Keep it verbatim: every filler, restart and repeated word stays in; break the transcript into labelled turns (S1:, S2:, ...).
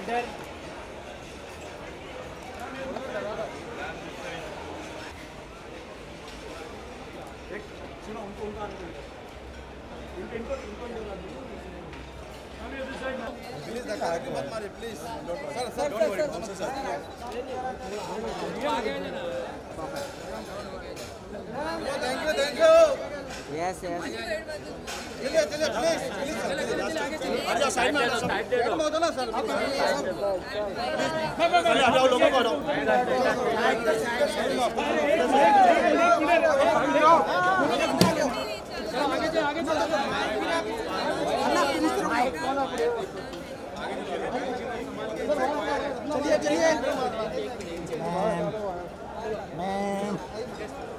S1: please देखा आगे मत मारे please sir sir don't worry sir sir आगे thank you thank you
S2: yes yes
S1: चलिए चलिए प्लीज प्लीज आ जाओ साइड में आ जाओ साइड में हो ना सर प्लीज आ जाओ लोगों को आ जाओ आगे चल आगे चल चलिए चलिए मैम मैम